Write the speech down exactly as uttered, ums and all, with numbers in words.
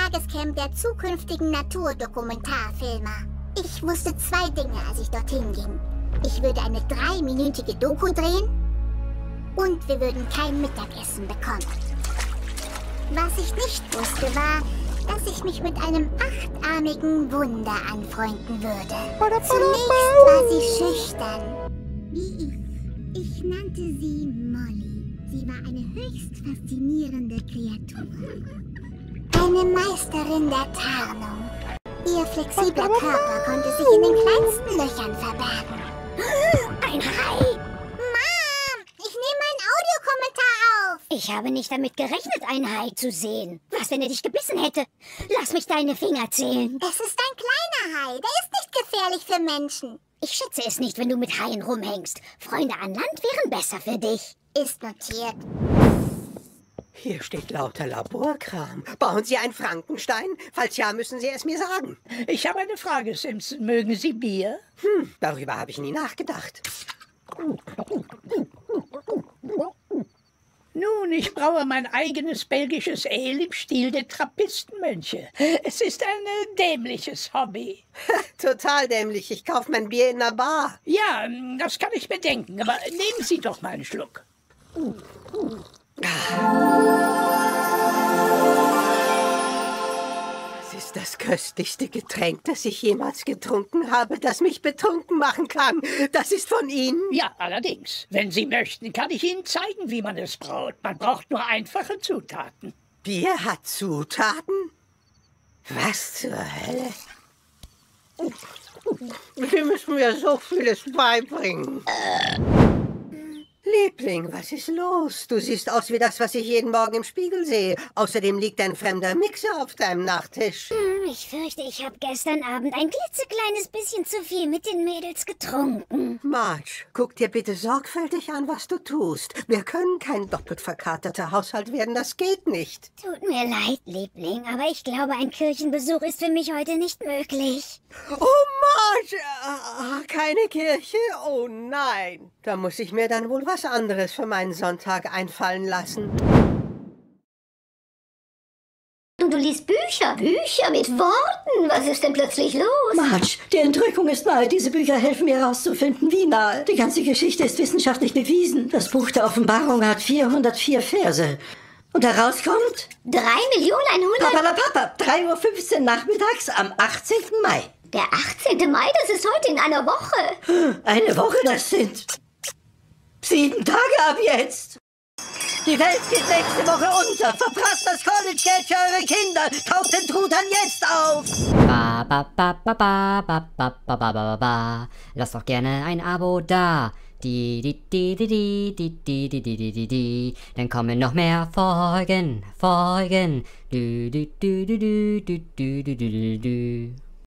Tagescamp der zukünftigen Naturdokumentarfilmer. Ich wusste zwei Dinge, als ich dorthin ging. Ich würde eine dreiminütige Doku drehen und wir würden kein Mittagessen bekommen. Was ich nicht wusste, war, dass ich mich mit einem achtarmigen Wunder anfreunden würde. Zunächst war sie schüchtern. Wie ich. Ich nannte sie Molly. Sie war eine höchst faszinierende Kreatur. Eine Meisterin der Tarnung. Ihr flexibler Körper konnte sich in den kleinsten Löchern verbergen. Ein Hai! Mom, ich nehme meinen Audiokommentar auf. Ich habe nicht damit gerechnet, einen Hai zu sehen. Was, wenn er dich gebissen hätte? Lass mich deine Finger zählen. Es ist ein kleiner Hai. Der ist nicht gefährlich für Menschen. Ich schätze es nicht, wenn du mit Haien rumhängst. Freunde an Land wären besser für dich. Ist notiert. Hier steht lauter Laborkram. Bauen Sie ein Frankenstein? Falls ja, müssen Sie es mir sagen. Ich habe eine Frage, Simpson. Mögen Sie Bier? Hm, darüber habe ich nie nachgedacht. Nun, ich braue mein eigenes belgisches Ale im Stil der Trappistenmönche. Es ist ein äh, dämliches Hobby. Total dämlich. Ich kaufe mein Bier in einer Bar. Ja, das kann ich bedenken, aber nehmen Sie doch mal einen Schluck. Das ist das köstlichste Getränk, das ich jemals getrunken habe, das mich betrunken machen kann. Das ist von Ihnen? Ja, allerdings. Wenn Sie möchten, kann ich Ihnen zeigen, wie man es braut. Man braucht nur einfache Zutaten. Bier hat Zutaten? Was zur Hölle? Sie müssen mir so vieles beibringen. Liebling, was ist los? Du siehst aus wie das, was ich jeden Morgen im Spiegel sehe. Außerdem liegt ein fremder Mixer auf deinem Nachttisch. Hm, ich fürchte, ich habe gestern Abend ein klitzekleines bisschen zu viel mit den Mädels getrunken. Marge, guck dir bitte sorgfältig an, was du tust. Wir können kein doppelt verkaterter Haushalt werden, das geht nicht. Tut mir leid, Liebling, aber ich glaube, ein Kirchenbesuch ist für mich heute nicht möglich. Oh, Marge! Ah, keine Kirche? Oh nein. Da muss ich mir dann wohl was anderes für meinen Sonntag einfallen lassen. Und du liest Bücher. Bücher mit Worten. Was ist denn plötzlich los? Marge, die Entrückung ist nahe. Diese Bücher helfen mir herauszufinden, wie nahe. Die ganze Geschichte ist wissenschaftlich bewiesen. Das Buch der Offenbarung hat vierhundertvier Verse. Und herauskommt... Drei Millionen einhundert... Papalapapa, drei Uhr fünfzehn nachmittags am achtzehnten Mai. Der achtzehnte Mai, das ist heute in einer Woche. Eine Woche, das sind... sieben Tage ab jetzt. Die Welt geht nächste Woche unter. Verprasst das College-Geld für eure Kinder. Kauft den Truthahn jetzt auf. Ba, ba, ba, ba, ba, ba, ba, ba, ba, ba, ba. Lasst doch gerne ein Abo da. Die, die, die, die, die, die, die, die, die, die, die. Dann kommen noch mehr Folgen, Folgen. Du, du, du, du, du, du, du, du, du, du.